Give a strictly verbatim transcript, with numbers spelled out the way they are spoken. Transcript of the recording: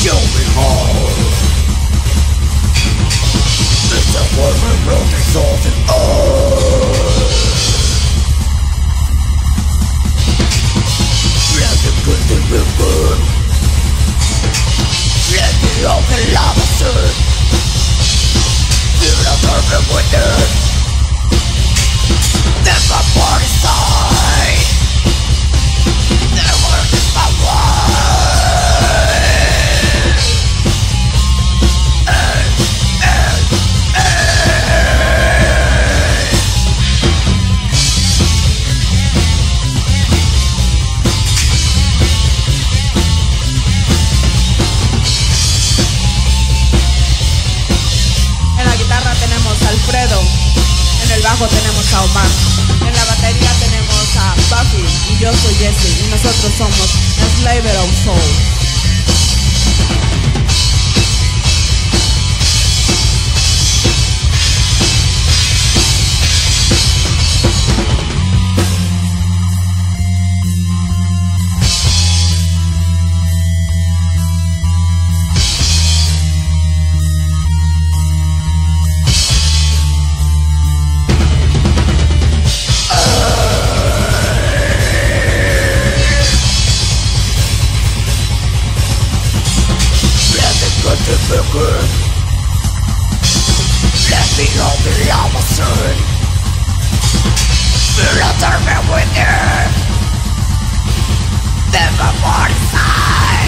Show me how. It's a world world exalted earth. Let the good thing be good. Let the open lava surge. Feel the fervor within. Then my body side. The world is my world. Alfredo, en el bajo tenemos a Omar, en la batería tenemos a Buffy y yo soy Jesse y nosotros somos Slaver of Soul. Let me know the lava surge. Feel the fervor within. Then my body side.